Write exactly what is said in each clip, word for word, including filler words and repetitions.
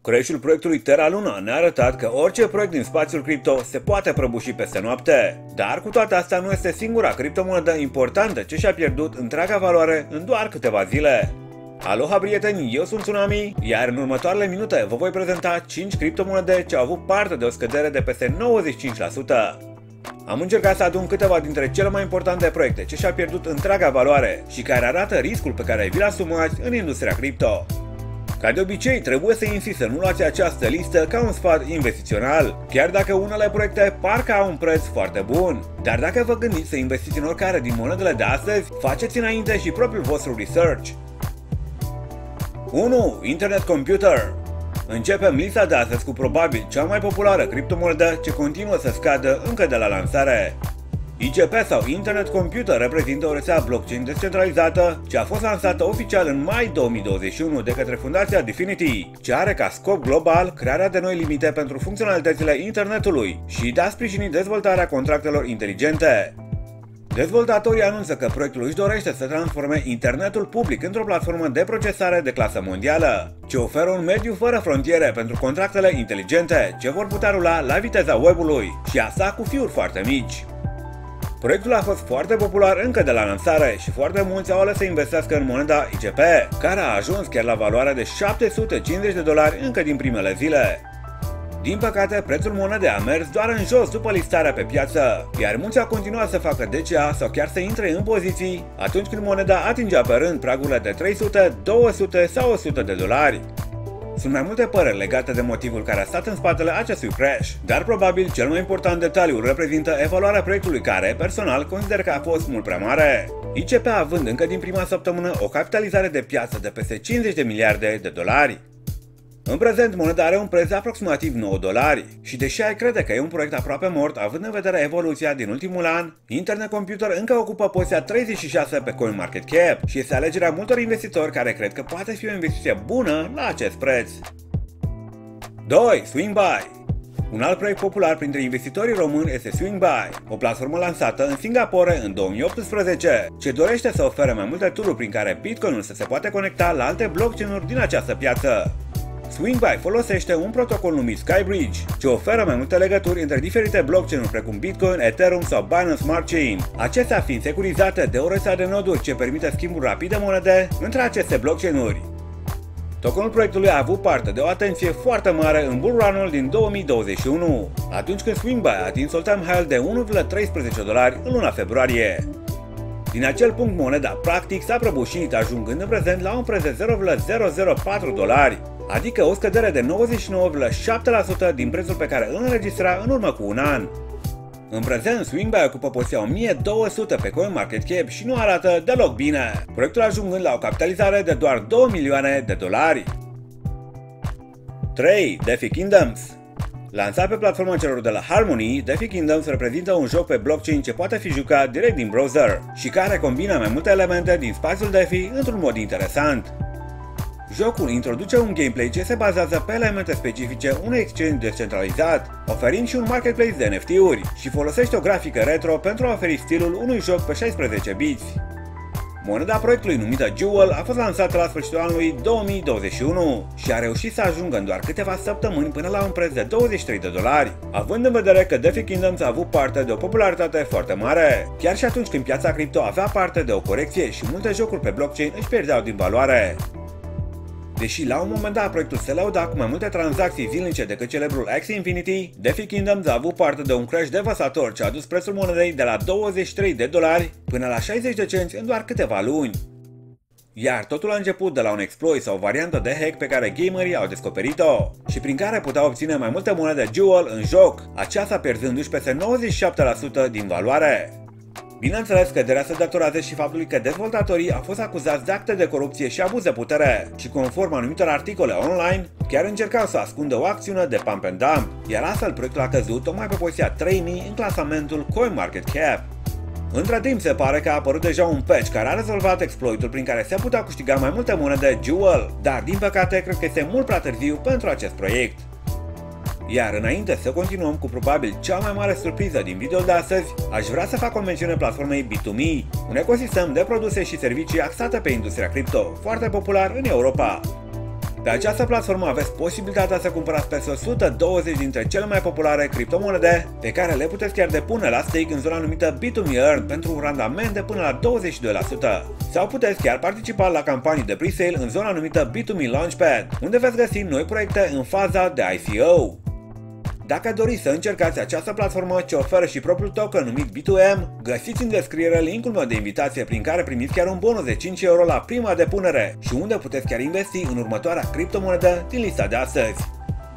Crash-ul proiectului Terra Luna ne-a arătat că orice proiect din spațiul cripto se poate prăbuși peste noapte. Dar cu toate astea nu este singura criptomonedă importantă ce și-a pierdut întreaga valoare în doar câteva zile. Aloha prieteni, eu sunt Tsunami, iar în următoarele minute vă voi prezenta cinci criptomonede ce au avut parte de o scădere de peste nouăzeci și cinci la sută. Am încercat să adun câteva dintre cele mai importante proiecte ce și-au pierdut întreaga valoare și care arată riscul pe care vi-l asumați în industria cripto. Ca de obicei, trebuie să insist să nu luați această listă ca un sfat investițional, chiar dacă unele proiecte parcă au un preț foarte bun. Dar dacă vă gândiți să investiți în oricare din monedele de astăzi, faceți înainte și propriul vostru research. unu. Internet Computer. Începem lista de astăzi cu probabil cea mai populară criptomonedă ce continuă să scadă încă de la lansare. I C P sau Internet Computer reprezintă o rețea blockchain descentralizată ce a fost lansată oficial în mai două mii douăzeci și unu de către fundația Dfinity, ce are ca scop global crearea de noi limite pentru funcționalitățile internetului și de a sprijini dezvoltarea contractelor inteligente. Dezvoltatorii anunță că proiectul își dorește să transforme internetul public într-o platformă de procesare de clasă mondială, ce oferă un mediu fără frontiere pentru contractele inteligente, ce vor putea rula la viteza web-ului și asta cu fiuri foarte mici. Proiectul a fost foarte popular încă de la lansare și foarte mulți au ales să investească în moneda I C P, care a ajuns chiar la valoarea de șapte sute cincizeci de dolari încă din primele zile. Din păcate, prețul monedei a mers doar în jos după listarea pe piață, iar mulți au continuat să facă D C A sau chiar să intre în poziții atunci când moneda atingea pe rând pragurile de trei sute, două sute sau o sută de dolari. Sunt mai multe păreri legate de motivul care a stat în spatele acestui crash, dar probabil cel mai important detaliu reprezintă evaluarea proiectului care, personal, consider că a fost mult prea mare. I C P având încă din prima săptămână o capitalizare de piață de peste cincizeci de miliarde de dolari. În prezent, moneda are un preț de aproximativ nouă dolari și deși ai crede că e un proiect aproape mort, având în vedere evoluția din ultimul an, Internet Computer încă ocupă poziția treizeci și șase pe CoinMarketCap și este alegerea multor investitori care cred că poate fi o investiție bună la acest preț. doi. Swingbuy. Un alt proiect popular printre investitorii români este Swingbuy, o platformă lansată în Singapore în două mii optsprezece, ce dorește să ofere mai multe tool-uri prin care Bitcoin-ul să se poate conecta la alte blockchain-uri din această piață. Swingbuy folosește un protocol numit Skybridge, ce oferă mai multe legături între diferite blockchain-uri precum Bitcoin, Ethereum sau Binance Smart Chain, acestea fiind securizate de o rețea de noduri ce permite schimburi rapide de monede între aceste blockchain-uri. Tokenul proiectului a avut parte de o atenție foarte mare în bull run-ul din două mii douăzeci și unu, atunci când Swingbuy a atins all-time high de unu virgulă treisprezece dolari în luna februarie. Din acel punct, moneda practic s-a prăbușit, ajungând în prezent la un preț de zero virgulă zero zero patru dolari, adică o scădere de nouăzeci și nouă virgulă șapte la sută din prețul pe care îl înregistra în urmă cu un an. În prezent, Swingbuy ocupă poziția o mie două sute pe CoinMarketCap și nu arată deloc bine, proiectul ajungând la o capitalizare de doar două milioane de dolari. trei. DeFi Kingdoms. Lansat pe platforma celor de la Harmony, DeFi Kingdoms reprezintă un joc pe blockchain ce poate fi jucat direct din browser și care combină mai multe elemente din spațiul DeFi într-un mod interesant. Jocul introduce un gameplay ce se bazează pe elemente specifice unui exchange descentralizat, oferind și un marketplace de N F T-uri și folosește o grafică retro pentru a oferi stilul unui joc pe șaisprezece biți. Moneda proiectului numită Jewel a fost lansată la sfârșitul anului două mii douăzeci și unu și a reușit să ajungă în doar câteva săptămâni până la un preț de douăzeci și trei de dolari, având în vedere că DeFi Kingdoms a avut parte de o popularitate foarte mare, chiar și atunci când piața cripto avea parte de o corecție și multe jocuri pe blockchain își pierdeau din valoare. Deși la un moment dat proiectul se lăuda cu mai multe tranzacții zilnice decât celebrul Axie Infinity, DeFi Kingdoms a avut parte de un crash devastator ce a dus prețul monedei de la douăzeci și trei de dolari până la șaizeci de cenți în doar câteva luni. Iar totul a început de la un exploit sau o variantă de hack pe care gamerii au descoperit-o și prin care puteau obține mai multe monede Jewel în joc, aceasta pierzându-și peste nouăzeci și șapte la sută din valoare. Bineînțeles, scăderea se datorează și faptului că dezvoltatorii au fost acuzați de acte de corupție și abuz de putere și conform anumitor articole online, chiar încercau să ascundă o acțiune de pump and dump, iar astfel proiectul a căzut tocmai pe poziția trei mii în clasamentul CoinMarketCap. Între timp se pare că a apărut deja un patch care a rezolvat exploitul prin care se putea câștiga mai multe monede Jewel, dar din păcate cred că este mult prea târziu pentru acest proiect. Iar înainte să continuăm cu probabil cea mai mare surpriză din videoul de astăzi, aș vrea să fac o mențiune platformei B doi Me, un ecosistem de produse și servicii axate pe industria cripto, foarte popular în Europa. Pe această platformă aveți posibilitatea să cumpărați peste o sută douăzeci dintre cele mai populare criptomonede, pe care le puteți chiar depune la stake în zona numită B two Me Earn pentru un randament de până la douăzeci și doi la sută. Sau puteți chiar participa la campanii de pre-sale în zona numită B two Me Launchpad, unde veți găsi noi proiecte în faza de I C O. Dacă doriți să încercați această platformă ce oferă și propriul token numit B two M, găsiți în descriere linkul meu de invitație prin care primiți chiar un bonus de cinci euro la prima depunere și unde puteți chiar investi în următoarea criptomonedă din lista de astăzi.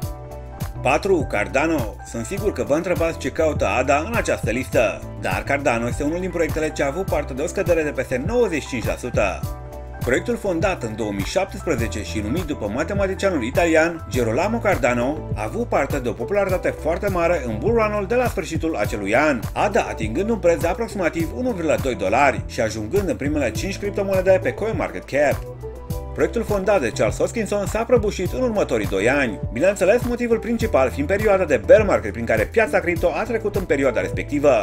patru. Cardano. Sunt sigur că vă întrebați ce caută A D A în această listă, dar Cardano este unul din proiectele ce a avut parte de o scădere de peste nouăzeci și cinci la sută. Proiectul fondat în două mii șaptesprezece și numit după matematicianul italian Gerolamo Cardano a avut parte de o popularitate foarte mare în bull run-ul de la sfârșitul acelui an, A D A atingând un preț de aproximativ unu virgulă doi dolari și ajungând în primele cinci criptomonede pe CoinMarketCap. Proiectul fondat de Charles Hoskinson s-a prăbușit în următorii doi ani, bineînțeles motivul principal fiind perioada de bear market prin care piața cripto a trecut în perioada respectivă.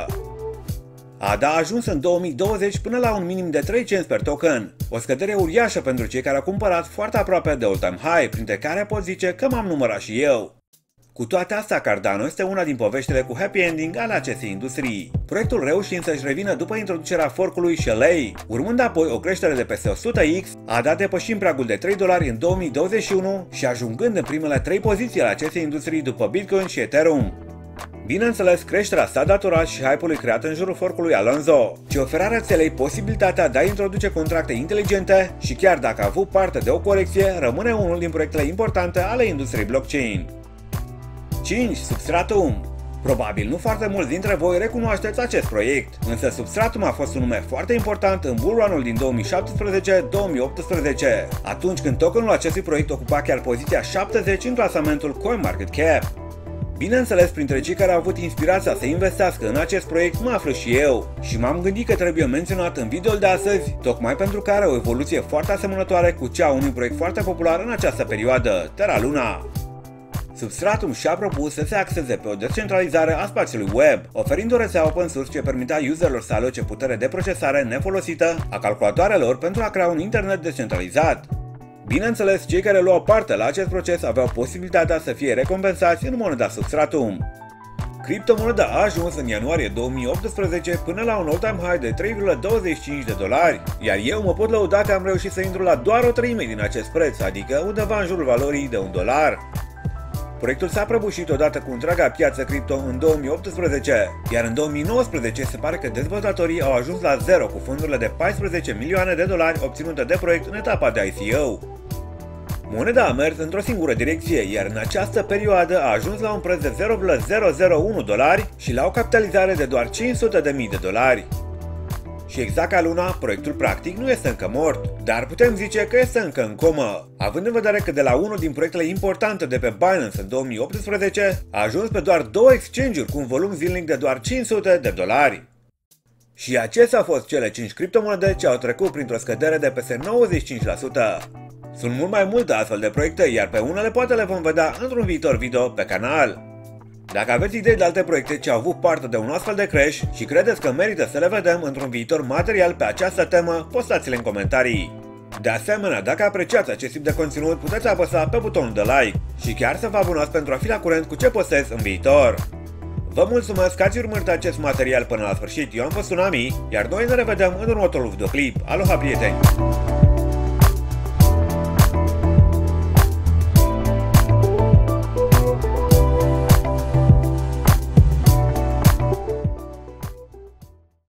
A D A a ajuns în două mii douăzeci până la un minim de trei cenți per token, o scădere uriașă pentru cei care au cumpărat foarte aproape de all-time high, printre care pot zice că m-am numărat și eu. Cu toate astea, Cardano este una din poveștile cu happy ending ale acestei industrii, proiectul reușind să-și revină după introducerea forkului Shelley, urmând apoi o creștere de peste o sută x, A D A depășind pragul de trei dolari în două mii douăzeci și unu și ajungând în primele trei poziții ale acestei industrii după Bitcoin și Ethereum. Bineînțeles, creșterea s-a datorat și hype-ului creat în jurul forkului Alonzo, ce oferea rețelei posibilitatea de a introduce contracte inteligente și chiar dacă a avut parte de o corecție, rămâne unul din proiectele importante ale industriei blockchain. cinci. Substratum. Probabil nu foarte mulți dintre voi recunoașteți acest proiect, însă Substratum a fost un nume foarte important în bull run-ul din două mii șaptesprezece două mii optsprezece, atunci când tokenul acestui proiect ocupa chiar poziția șaptezeci în clasamentul CoinMarketCap. Bineînțeles, printre cei care au avut inspirația să investească în acest proiect mă aflu și eu și m-am gândit că trebuie menționat în videoul de astăzi, tocmai pentru că are o evoluție foarte asemănătoare cu cea a unui proiect foarte popular în această perioadă, Terra Luna. Substratum și-a propus să se axeze pe o descentralizare a spațiului web, oferind o rețea open source ce permitea userilor să aloce putere de procesare nefolosită a calculatoarelor pentru a crea un internet descentralizat. Bineînțeles, cei care luau parte la acest proces aveau posibilitatea să fie recompensați în moneda Substratum. Criptomoneda a ajuns în ianuarie două mii optsprezece până la un all-time high de trei virgulă douăzeci și cinci de dolari, iar eu mă pot lăuda că am reușit să intru la doar o treime din acest preț, adică undeva în jurul valorii de un dolar. Proiectul s-a prăbușit odată cu întreaga piață cripto în două mii optsprezece, iar în două mii nouăsprezece se pare că dezvoltatorii au ajuns la zero cu fondurile de paisprezece milioane de dolari obținute de proiect în etapa de I C O. Moneda a mers într-o singură direcție, iar în această perioadă a ajuns la un preț de zero virgulă zero zero unu dolari și la o capitalizare de doar cinci sute de mii de dolari. Și exact ca Luna, proiectul practic nu este încă mort, dar putem zice că este încă în comă, având în vedere că de la unul din proiectele importante de pe Binance în două mii optsprezece a ajuns pe doar două exchange-uri cu un volum zilnic de doar cinci sute de dolari. Și acestea au fost cele cinci criptomonede ce au trecut printr-o scădere de peste nouăzeci și cinci la sută. Sunt mult mai multe astfel de proiecte, iar pe unele poate le vom vedea într-un viitor video pe canal. Dacă aveți idei de alte proiecte ce au avut parte de un astfel de crash și credeți că merită să le vedem într-un viitor material pe această temă, postați-le în comentarii. De asemenea, dacă apreciați acest tip de conținut, puteți apăsa pe butonul de like și chiar să vă abonați pentru a fi la curent cu ce postez în viitor. Vă mulțumesc că ați urmărit acest material până la sfârșit, eu am fost Tsunami, iar noi ne revedem în următorul videoclip. Aloha, prieteni!